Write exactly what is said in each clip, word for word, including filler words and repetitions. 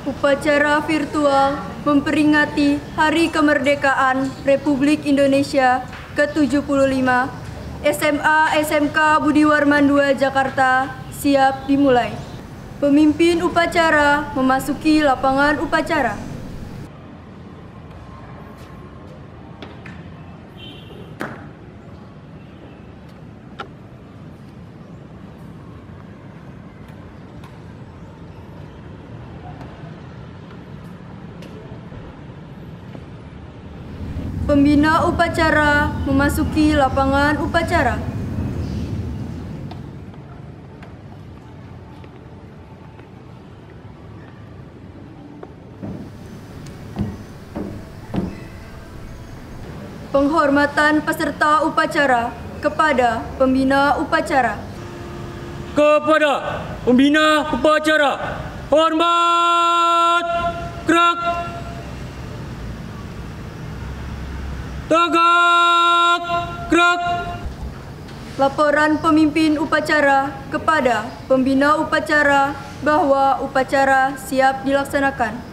Upacara virtual memperingati Hari Kemerdekaan Republik Indonesia ke tujuh puluh lima S M A S M K Budi Warman dua Jakarta siap dimulai. Pemimpin upacara memasuki lapangan upacara. Pembina upacara memasuki lapangan upacara. Penghormatan peserta upacara kepada pembina upacara. Kepada pembina upacara, hormat, gerak, tegak, gerak. Laporan pemimpin upacara kepada pembina upacara bahwa upacara siap dilaksanakan.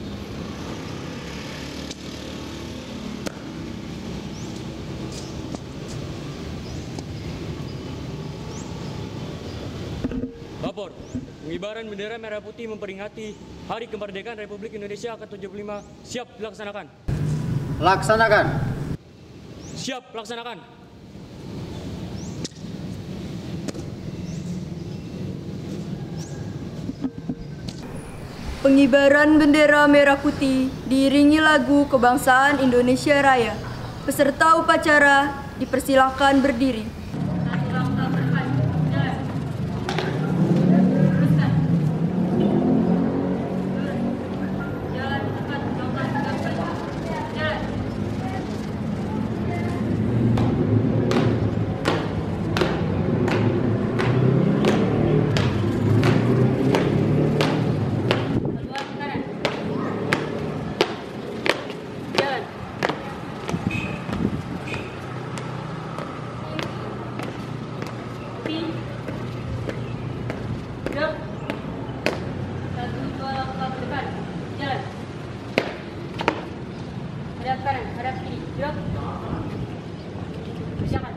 Lapor, pengibaran bendera merah putih memperingati Hari Kemerdekaan Republik Indonesia ke tujuh puluh lima siap dilaksanakan. Laksanakan. Siap laksanakan. Pengibaran bendera merah putih diiringi lagu kebangsaan Indonesia Raya. Peserta upacara dipersilakan berdiri. Hadap kanan, hadap kiri, gerak. Persiapan.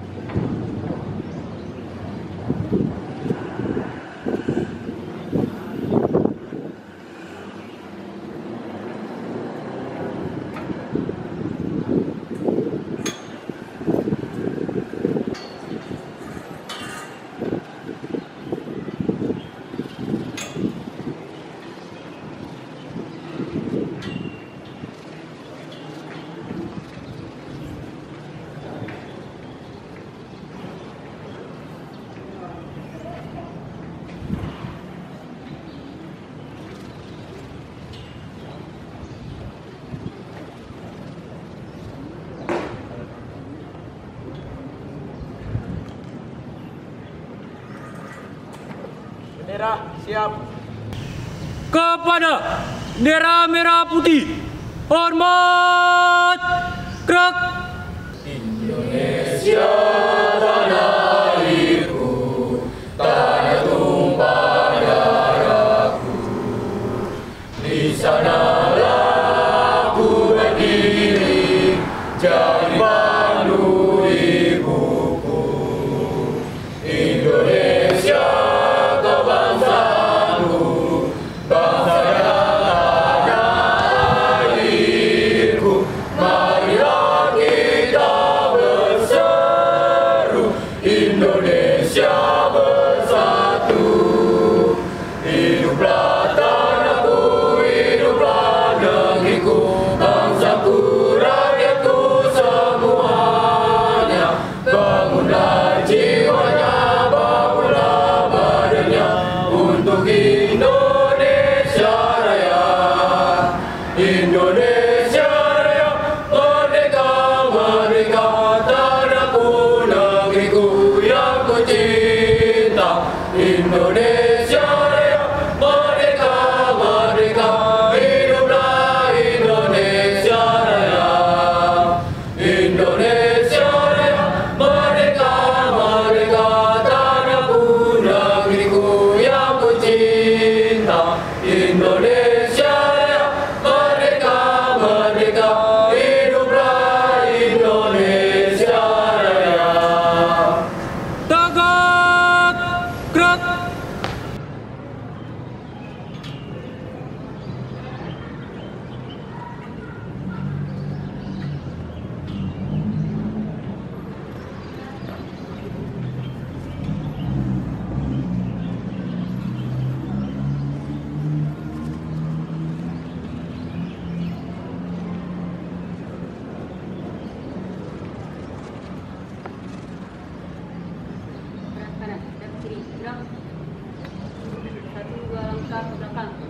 Bendera siap. Kepada bendera merah putih, hormat, gerak. Indonesia tanah airku, tanah tumpah darahku. Di sanalah aku berdiri, jadi pandu ibuku. Indonesia kebangsaanku, bangsa dan tanah airku. Marilah kita berseru, Indonesia bersatu. Hiduplah tanahku, hiduplah negeriku, bangsaku, rakyatku semuanya. Bangunlah jiwanya, bangunlah badannya untuk Indonesia Raya. Indonesia Raya, merdeka, merdeka, tanahku, negeriku yang ku cinta. Indonesia Raya, merdeka, merdeka, hiduplah Indonesia Raya. Indonesia Raya, merdeka, merdeka, tanahku, negeriku yang ku cinta. Indonesia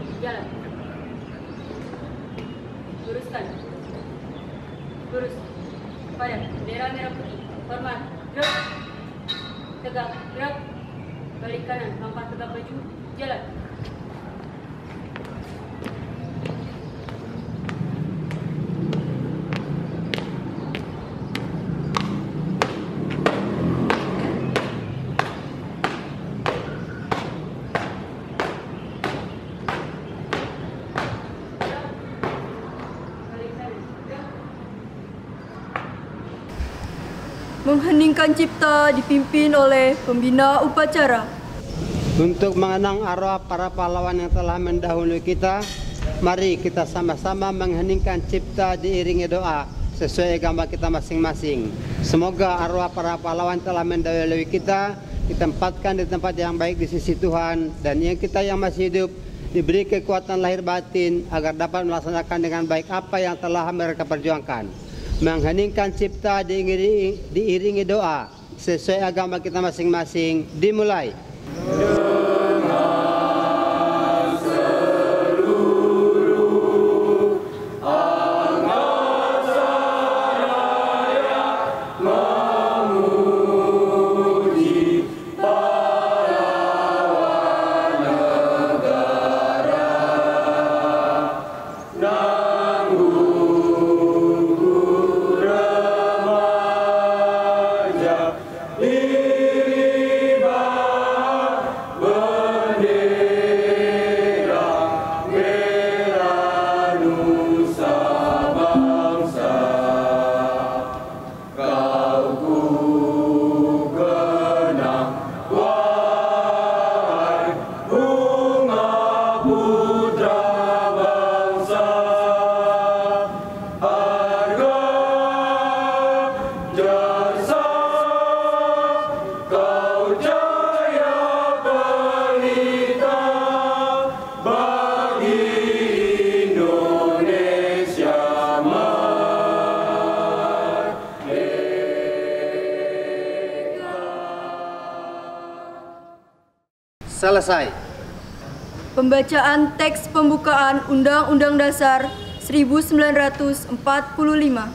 Jalan. Luruskan. Lurus. Pada bendera merah putih. Hormat. Gerak. Tegak. Gerak. Balik kanan. Langkah tegak maju. Jalan. Mengheningkan cipta dipimpin oleh pembina upacara. Untuk mengenang arwah para pahlawan yang telah mendahului kita, mari kita sama-sama mengheningkan cipta diiringi doa sesuai agama kita masing-masing. Semoga arwah para pahlawan telah mendahului kita ditempatkan di tempat yang baik di sisi Tuhan, dan yang kita yang masih hidup diberi kekuatan lahir batin agar dapat melaksanakan dengan baik apa yang telah mereka perjuangkan. Mengheningkan cipta diiringi, diiringi doa sesuai agama kita masing-masing. Dimulai. Selesai. Pembacaan teks pembukaan Undang-Undang Dasar seribu sembilan ratus empat puluh lima.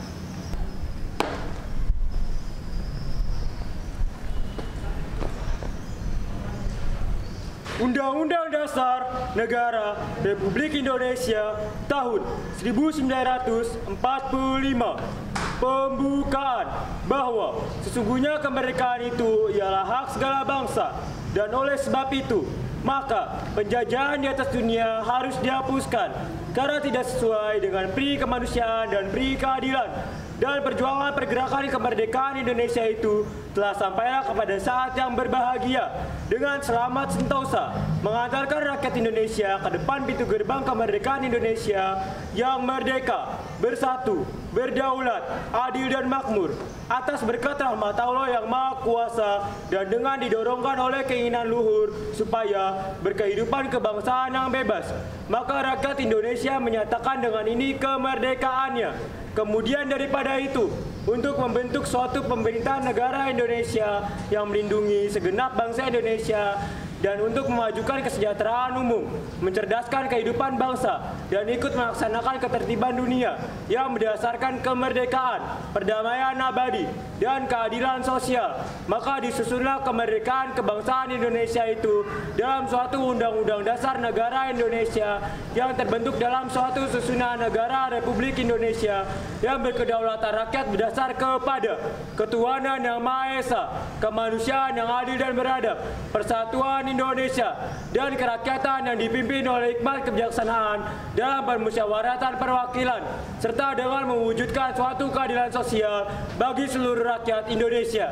Undang-Undang Dasar Negara Republik Indonesia tahun seribu sembilan ratus empat puluh lima. Pembukaan bahwa sesungguhnya kemerdekaan itu ialah hak segala bangsa, dan oleh sebab itu maka penjajahan di atas dunia harus dihapuskan karena tidak sesuai dengan pri kemanusiaan dan pri keadilan. Dan perjuangan pergerakan kemerdekaan Indonesia itu telah sampailah kepada saat yang berbahagia dengan selamat sentosa mengantarkan rakyat Indonesia ke depan pintu gerbang kemerdekaan Indonesia yang merdeka, bersatu, berdaulat, adil dan makmur atas berkat rahmat Allah yang Maha Kuasa, dan dengan didorongkan oleh keinginan luhur supaya berkehidupan kebangsaan yang bebas, maka rakyat Indonesia menyatakan dengan ini kemerdekaannya. Kemudian daripada itu, untuk membentuk suatu pemerintahan negara Indonesia yang melindungi segenap bangsa Indonesia dan untuk memajukan kesejahteraan umum, mencerdaskan kehidupan bangsa, dan ikut melaksanakan ketertiban dunia yang berdasarkan kemerdekaan, perdamaian abadi, dan keadilan sosial. Maka disusunlah kemerdekaan kebangsaan Indonesia itu dalam suatu Undang-Undang Dasar Negara Indonesia yang terbentuk dalam suatu susunan negara Republik Indonesia yang berkedaulatan rakyat berdasar kepada ketuhanan yang Maha Esa, kemanusiaan yang adil dan beradab, persatuan Indonesia, dan kerakyatan yang dipimpin oleh hikmat kebijaksanaan dalam permusyawaratan perwakilan, serta dengan mewujudkan suatu keadilan sosial bagi seluruh rakyat Indonesia.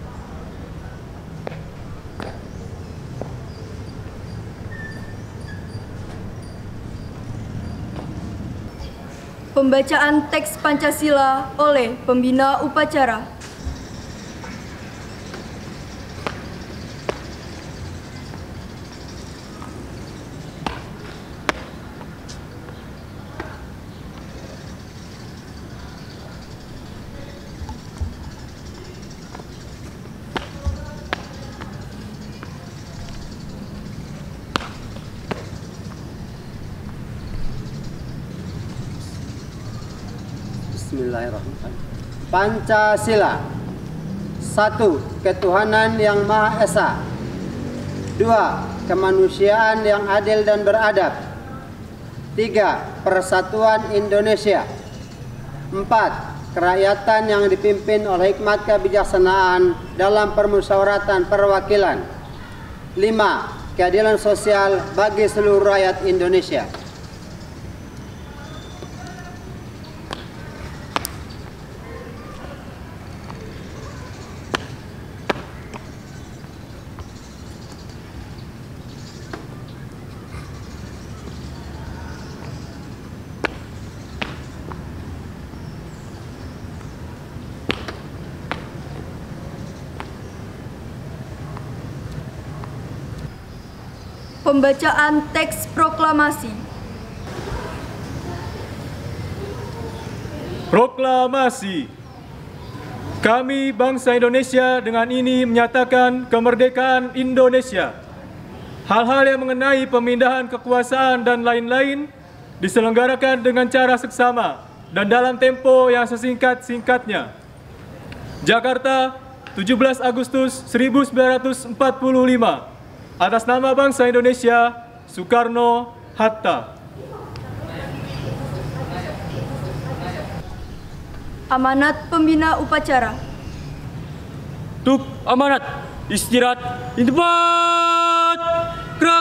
Pembacaan teks Pancasila oleh pembina upacara. Bismillahirrahmanirrahim. Pancasila. Satu, ketuhanan yang Maha Esa. Dua, kemanusiaan yang adil dan beradab. Tiga, persatuan Indonesia. Empat, kerakyatan yang dipimpin oleh hikmat kebijaksanaan dalam permusyawaratan perwakilan. Lima, keadilan sosial bagi seluruh rakyat Indonesia. Pembacaan teks proklamasi. Proklamasi. Kami bangsa Indonesia dengan ini menyatakan kemerdekaan Indonesia. Hal-hal yang mengenai pemindahan kekuasaan dan lain-lain diselenggarakan dengan cara seksama dan dalam tempo yang sesingkat-singkatnya. Jakarta, tujuh belas Agustus seribu sembilan ratus empat puluh lima. Atas nama bangsa Indonesia, Soekarno-Hatta. Amanat pembina upacara. Tuk amanat, istirahat, di tempat, gerak.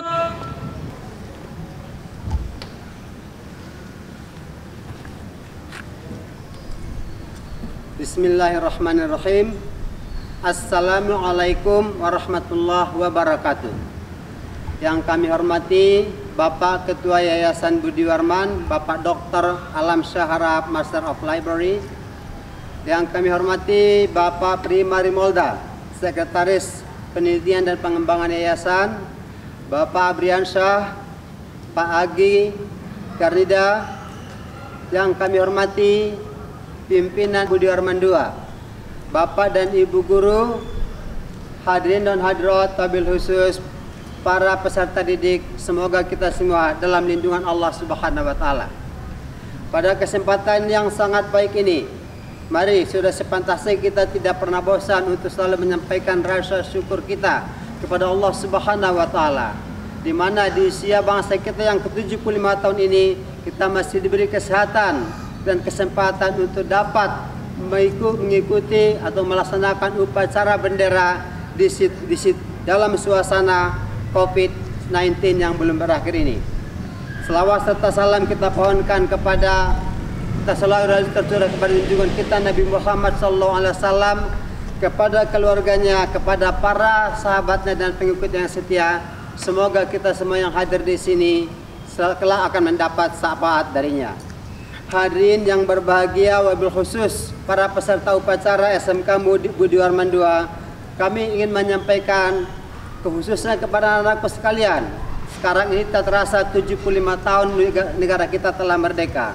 Bismillahirrahmanirrahim. Assalamualaikum warahmatullahi wabarakatuh. Yang kami hormati Bapak Ketua Yayasan Budi Warman, Bapak Doktor Alam Syahara, Master of Library. Yang kami hormati Bapak Prima Rimolda, Sekretaris Penelitian dan Pengembangan Yayasan, Bapak Abriansyah, Pak Agi Garnida. Yang kami hormati pimpinan Budi Warman dua, Bapak dan Ibu Guru, hadirin dan hadirat, wabil khusus para peserta didik, semoga kita semua dalam lindungan Allah Subhanahu wa Ta'ala. Pada kesempatan yang sangat baik ini, mari sudah sepantasnya kita tidak pernah bosan untuk selalu menyampaikan rasa syukur kita kepada Allah Subhanahu wa Ta'ala, di mana di usia bangsa kita yang ke tujuh puluh lima tahun ini kita masih diberi kesehatan dan kesempatan untuk dapat mengikuti atau melaksanakan upacara bendera di, sit, di sit, dalam suasana covid sembilan belas yang belum berakhir ini. Selawat serta salam kita pohonkan kepada kita selalu tercurah kepada junjungan kita Nabi Muhammad sallallahu alaihi wasallam, kepada keluarganya, kepada para sahabatnya dan pengikut yang setia. Semoga kita semua yang hadir di sini kelak akan mendapat syafaat darinya. Hadirin yang berbahagia, wabil khusus para peserta upacara S M K Budi Warman dua, kami ingin menyampaikan khususnya kepada anak-anakku sekalian. Sekarang ini tak terasa tujuh puluh lima tahun negara kita telah merdeka.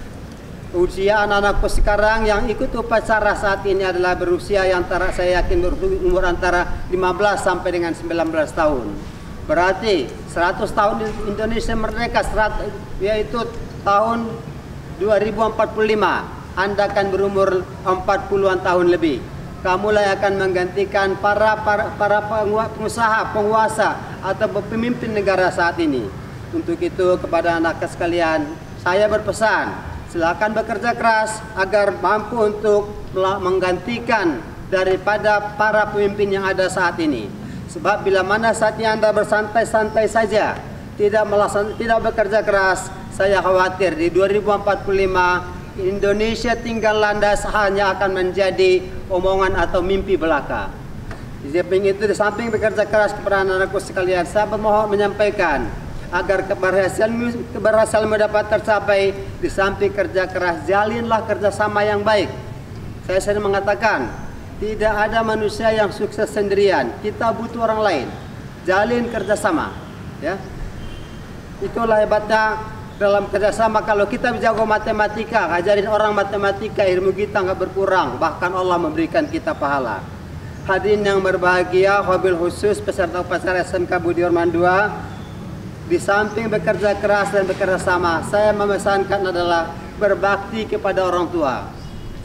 Usia anak-anakku sekarang yang ikut upacara saat ini adalah berusia yang antara, saya yakin berumur antara lima belas sampai dengan sembilan belas tahun. Berarti seratus tahun Indonesia merdeka, yaitu tahun dua ribu empat puluh lima, Anda akan berumur empat puluhan tahun lebih. Kamulah yang akan menggantikan para para, para pengusaha, penguasa atau pemimpin negara saat ini. Untuk itu kepada anak sekalian, saya berpesan, silakan bekerja keras agar mampu untuk menggantikan daripada para pemimpin yang ada saat ini. Sebab bila mana saatnya Anda bersantai-santai saja, tidak melaksanakan, tidak bekerja keras, saya khawatir di dua ribu empat puluh lima Indonesia tinggal landas hanya akan menjadi omongan atau mimpi belaka. Jadi itu di samping bekerja keras kepada anak-anakku sekalian, saya bermohon menyampaikan agar keberhasilan keberhasilan dapat tercapai, di samping kerja keras jalinlah kerjasama yang baik. Saya sering mengatakan tidak ada manusia yang sukses sendirian, kita butuh orang lain. Jalin kerjasama, ya. Itulah hebatnya dalam kerjasama. Kalau kita jago matematika, ajarin orang matematika, ilmu kita nggak berkurang, bahkan Allah memberikan kita pahala. Hadirin yang berbahagia, wabil khusus peserta upacara S M K Budi Warman dua, di samping bekerja keras dan bekerja sama, saya memesankan adalah berbakti kepada orang tua.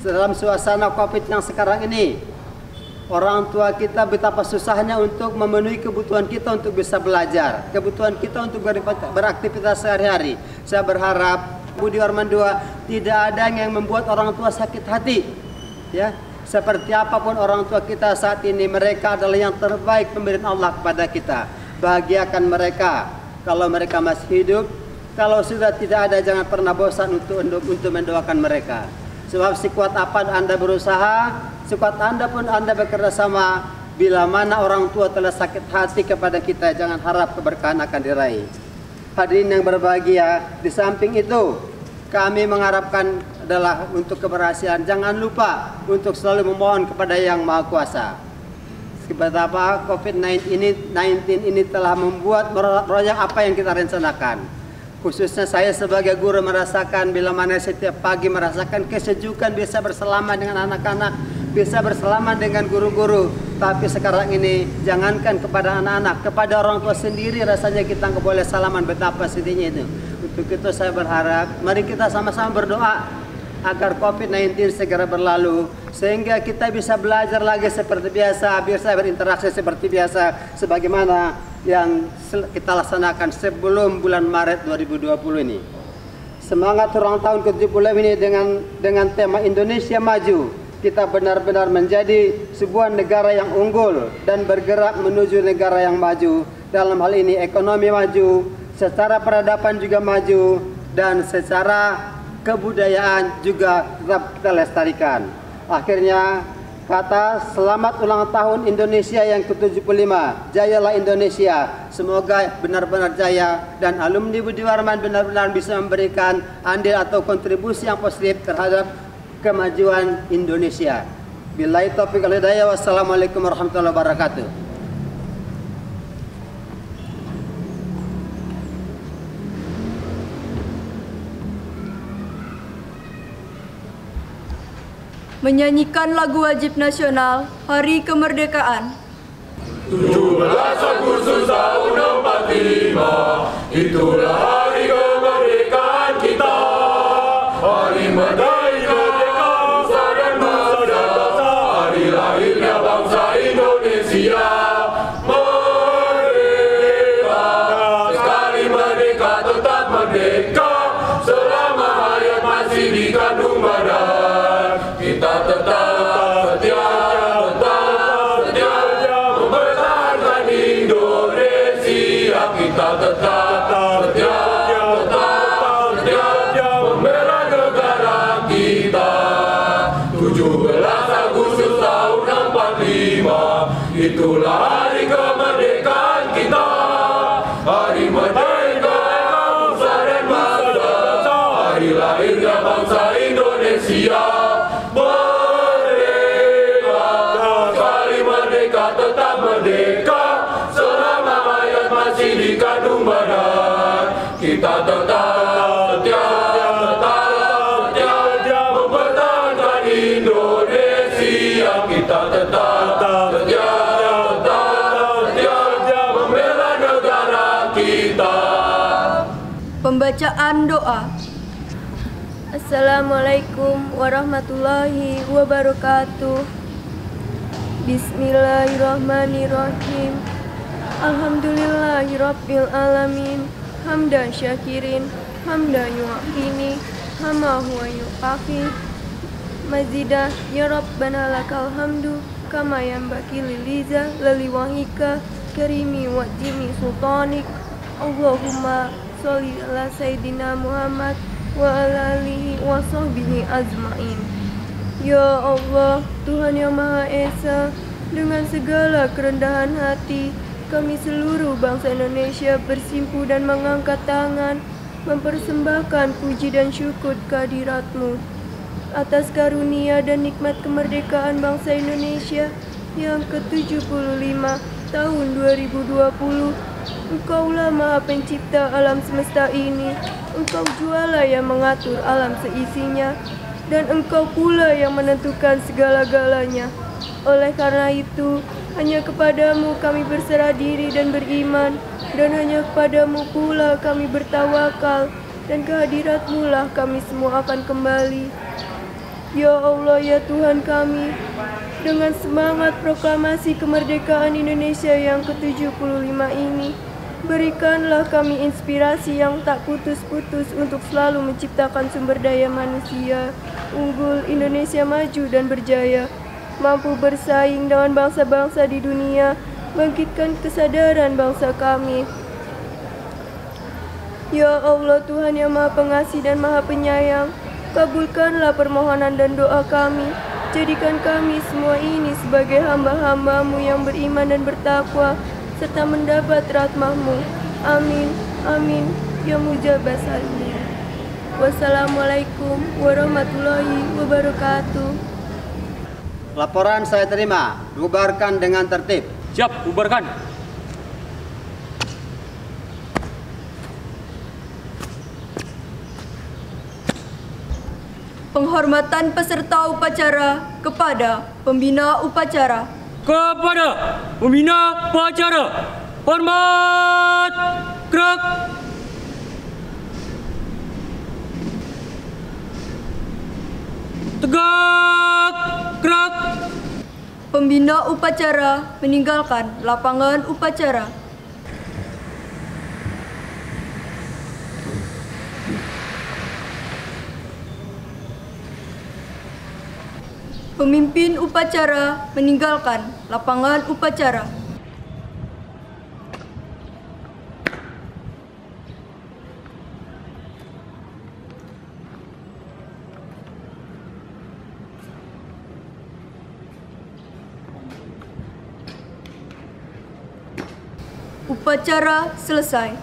dalam suasana Covid yang sekarang ini, orang tua kita betapa susahnya untuk memenuhi kebutuhan kita untuk bisa belajar, kebutuhan kita untuk beraktivitas sehari-hari. Saya berharap Budi Warman dua tidak ada yang membuat orang tua sakit hati. Ya, seperti apapun orang tua kita saat ini, mereka adalah yang terbaik pemberian Allah kepada kita. Bahagiakan mereka kalau mereka masih hidup. Kalau sudah tidak ada, jangan pernah bosan untuk untuk, untuk mendoakan mereka. Sebab sekuat apa Anda berusaha, sekuat Anda pun Anda bekerja sama. Bila mana orang tua telah sakit hati kepada kita, jangan harap keberkahan akan diraih. Hadirin yang berbahagia, di samping itu kami mengharapkan adalah untuk keberhasilan. Jangan lupa untuk selalu memohon kepada Yang Maha Kuasa. Betapa Covid sembilan belas ini telah membuat meroyak apa yang kita rencanakan. Khususnya saya sebagai guru merasakan bila mana setiap pagi merasakan kesejukan bisa bersalaman dengan anak-anak, bisa bersalaman dengan guru-guru. Tapi sekarang ini jangankan kepada anak-anak, kepada orang tua sendiri rasanya kita nggak boleh salaman, betapa sedihnya itu. Untuk itu saya berharap mari kita sama-sama berdoa agar Covid sembilan belas segera berlalu, sehingga kita bisa belajar lagi seperti biasa, bisa berinteraksi seperti biasa sebagaimana yang kita laksanakan sebelum bulan Maret dua ribu dua puluh ini. Semangat ulang tahun ke tujuh puluh ini dengan dengan tema Indonesia Maju, kita benar-benar menjadi sebuah negara yang unggul dan bergerak menuju negara yang maju. Dalam hal ini ekonomi maju, secara peradaban juga maju, dan secara kebudayaan juga tetap kita lestarikan. Akhirnya kata selamat ulang tahun Indonesia yang ke tujuh puluh lima. Jayalah Indonesia. Semoga benar-benar jaya dan alumni Budi Warman benar-benar bisa memberikan andil atau kontribusi yang positif terhadap kemajuan Indonesia. Billahi taufiq wal hidayah. Wassalamualaikum warahmatullahi wabarakatuh. Menyanyikan lagu wajib nasional Hari Kemerdekaan. tujuh belas Agustus tahun empat puluh lima, itulah hari kemerdekaan kita. Hari merdeka bangsa dan bangsa, hari lahirnya bangsa Indonesia. Merdeka, sekali merdeka tetap merdeka, selama hayat masih dikandung badan. Kita tetap setia, tetap setia, mempertahankan Indonesia. Kita tetap setia, tetap setia, membela negara kita. tujuh belas Agustus tahun empat puluh lima, itulah hari kemerdekaan kita. Hari merdeka bangsa dan bangsa, hari lahirnya bangsa Indonesia. Tetap merdeka, selama hayat masih dikandung badan. Kita tetap setia, tetap setia, mempertahankan Indonesia. Kita tetap setia, tetap setia, membela negara kita. Pembacaan doa. Assalamualaikum warahmatullahi wabarakatuh. Bismillahirrahmanirrahim. Alhamdulillahirabbil alamin. Hamdan syakirin, hamdan yu'afini, hama huwa yu'afi. Mazidah ya Rabbana lakal hamdu kama yanbaghi liliza laliwahika karimi wa jimi sultanik. Allahumma sholli ala sayyidina Muhammad wa ala alihi wa sahbihi azmain. Ya Allah, Tuhan yang Maha Esa, dengan segala kerendahan hati, kami seluruh bangsa Indonesia bersimpu dan mengangkat tangan, mempersembahkan puji dan syukur kehadirat-Mu atas karunia dan nikmat kemerdekaan bangsa Indonesia yang ke tujuh puluh lima tahun dua ribu dua puluh. Engkaulah Maha Pencipta alam semesta ini, Engkau jualah yang mengatur alam seisinya, dan Engkau pula yang menentukan segala-galanya. Oleh karena itu, hanya kepadamu kami berserah diri dan beriman, dan hanya kepadamu pula kami bertawakal, dan kehadiratmu lah kami semua akan kembali. Ya Allah, ya Tuhan kami, dengan semangat proklamasi kemerdekaan Indonesia yang ke tujuh puluh lima ini, berikanlah kami inspirasi yang tak putus-putus untuk selalu menciptakan sumber daya manusia unggul, Indonesia maju dan berjaya, mampu bersaing dengan bangsa-bangsa di dunia, bangkitkan kesadaran bangsa kami. Ya Allah, Tuhan yang Maha Pengasih dan Maha Penyayang, kabulkanlah permohonan dan doa kami. Jadikan kami semua ini sebagai hamba-hamba-Mu yang beriman dan bertakwa, serta mendapat rahmat-Mu. Amin, amin, ya mujabah salihin. Wassalamualaikum warahmatullahi wabarakatuh. Laporan saya terima. Bubarkan dengan tertib. Siap, bubarkan. Penghormatan peserta upacara kepada pembina upacara. Kepada pembina upacara, hormat, gerak. Tegak, gerak. Pembina upacara meninggalkan lapangan upacara. Pemimpin upacara meninggalkan lapangan upacara. Upacara selesai.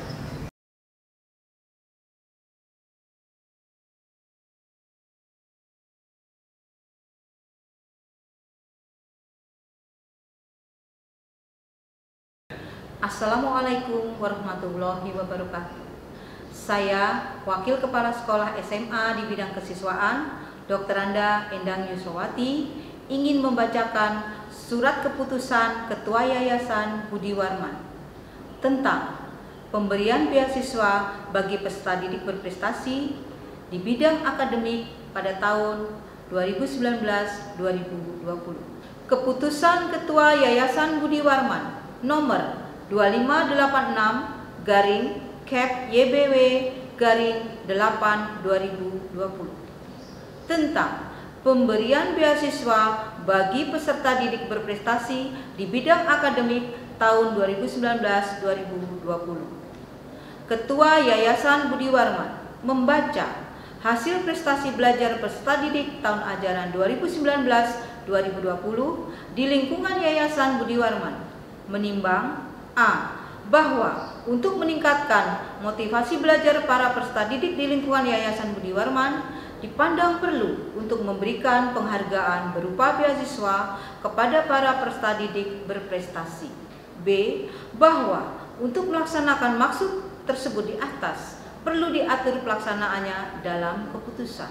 Assalamualaikum warahmatullahi wabarakatuh. Saya Wakil Kepala Sekolah S M A di bidang kesiswaan, Doktor Anda Endang Yuswati, ingin membacakan surat keputusan Ketua Yayasan Budi Warman tentang pemberian beasiswa bagi peserta didik berprestasi di bidang akademik pada tahun dua ribu sembilan belas dua ribu dua puluh. Keputusan Ketua Yayasan Budi Warman nomor dua lima delapan enam garing Cap Y B W garing delapan dua ribu dua puluh tentang pemberian beasiswa bagi peserta didik berprestasi di bidang akademik tahun dua ribu sembilan belas dua ribu dua puluh. Ketua Yayasan Budi Warman membaca hasil prestasi belajar peserta didik tahun ajaran dua ribu sembilan belas dua ribu dua puluh di lingkungan Yayasan Budi Warman, menimbang A. Bahwa untuk meningkatkan motivasi belajar para peserta didik di lingkungan Yayasan Budi Warman dipandang perlu untuk memberikan penghargaan berupa beasiswa kepada para peserta didik berprestasi. B. Bahwa untuk melaksanakan maksud tersebut di atas perlu diatur pelaksanaannya dalam keputusan.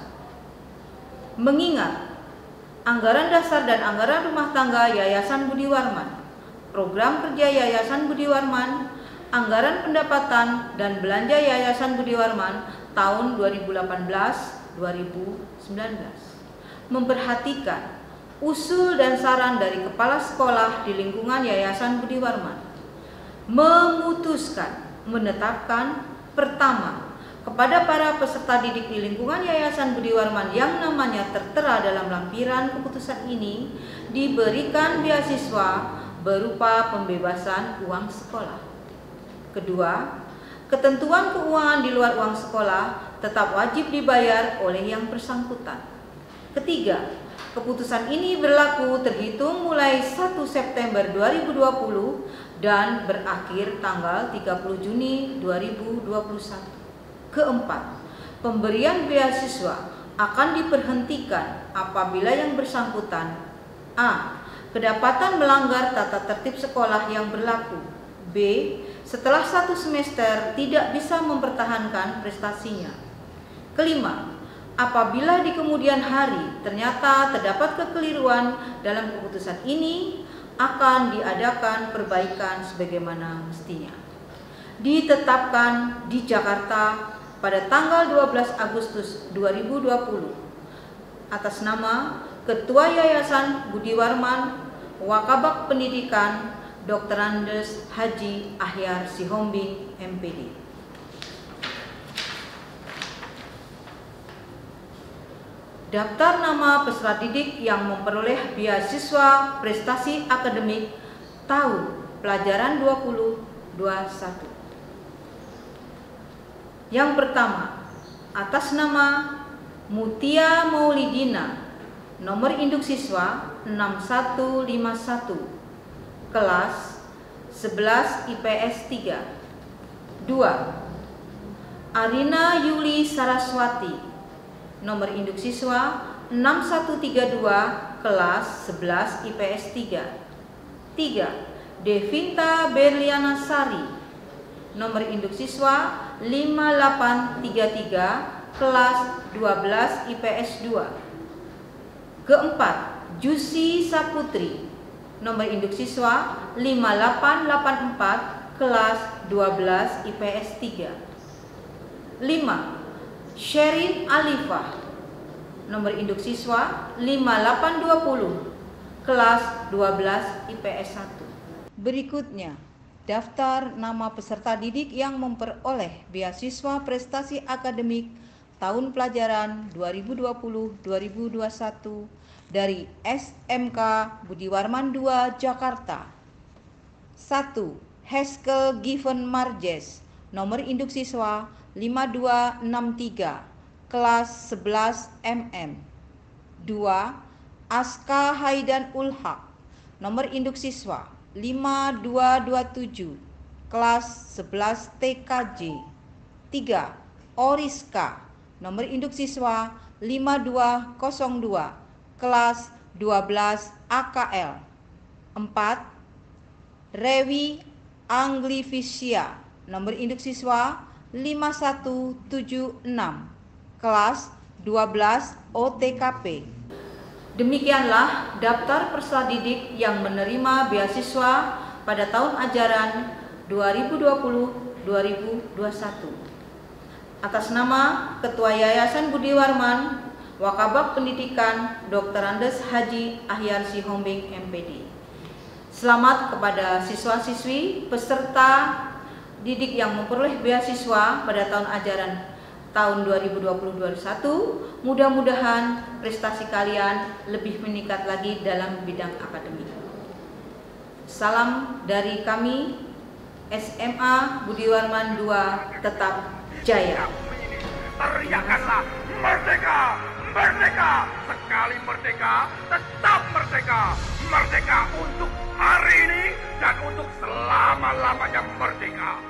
Mengingat anggaran dasar dan anggaran rumah tangga Yayasan Budi Warman, program kerja Yayasan Budi Warman, anggaran pendapatan dan belanja Yayasan Budi Warman tahun dua ribu delapan belas dua ribu sembilan belas, memperhatikan usul dan saran dari kepala sekolah di lingkungan Yayasan Budi Warman, memutuskan menetapkan pertama, kepada para peserta didik di lingkungan Yayasan Budi Warman yang namanya tertera dalam lampiran keputusan ini diberikan beasiswa berupa pembebasan uang sekolah. Kedua, ketentuan keuangan di luar uang sekolah tetap wajib dibayar oleh yang bersangkutan. Ketiga, keputusan ini berlaku terhitung mulai satu September dua ribu dua puluh dan berakhir tanggal tiga puluh Juni dua ribu dua puluh satu. Keempat, pemberian beasiswa akan diberhentikan apabila yang bersangkutan A. Kedapatan melanggar tata tertib sekolah yang berlaku. B. Setelah satu semester tidak bisa mempertahankan prestasinya. Kelima, apabila di kemudian hari ternyata terdapat kekeliruan dalam keputusan ini, akan diadakan perbaikan sebagaimana mestinya. Ditetapkan di Jakarta pada tanggal dua belas Agustus dua ribu dua puluh atas nama Ketua Yayasan Budi Warman Wakabak Pendidikan Doktor Andes Haji Ahyar Sihombing M P D. Daftar nama peserta didik yang memperoleh beasiswa prestasi akademik tahun pelajaran dua ribu dua puluh satu. Yang pertama, atas nama Mutia Maulidina, nomor induk siswa enam satu lima satu, kelas sebelas I P S tiga. Dua, Arina Yuli Saraswati, nomor induk siswa enam satu tiga dua, kelas sebelas I P S tiga. Tiga, Devinta Berliana Sari, nomor induk siswa lima delapan tiga tiga, kelas dua belas I P S dua. Keempat, Jusi Saputri, nomor induk siswa lima delapan delapan empat, kelas dua belas I P S tiga. Lima, Sherin Alifah, nomor induk siswa lima delapan dua nol, kelas dua belas I P S satu. Berikutnya, daftar nama peserta didik yang memperoleh beasiswa prestasi akademik tahun pelajaran dua ribu dua puluh dua ribu dua puluh satu dari S M K Budi Warman dua Jakarta. Satu, Heskel Given Marjes, nomor induk siswa lima dua enam tiga, kelas sebelas M M. Dua, Aska Haidan Ulhaq, nomor induk siswa lima dua dua tujuh, kelas sebelas T K J. Tiga, Oriska, nomor induk siswa lima dua nol dua, kelas dua belas A K L. Empat, Rewi Anglifisia, nomor induk siswa lima satu tujuh enam, kelas dua belas O T K P. Demikianlah daftar peserta didik yang menerima beasiswa pada tahun ajaran dua ribu dua puluh dua ribu dua puluh satu. Atas nama Ketua Yayasan Budi Warman Wakabak Pendidikan Doktor Andes Haji Ahyar Sihombing M P D. Selamat kepada siswa-siswi peserta didik yang memperoleh beasiswa pada tahun ajaran tahun dua ribu dua puluh dua ribu dua puluh satu. Mudah-mudahan prestasi kalian lebih meningkat lagi dalam bidang akademik. Salam dari kami S M A Budi Warman dua, tetap jaya. Teriakanlah merdeka, merdeka, sekali merdeka, tetap merdeka. Merdeka untuk hari ini dan untuk selama-lamanya merdeka.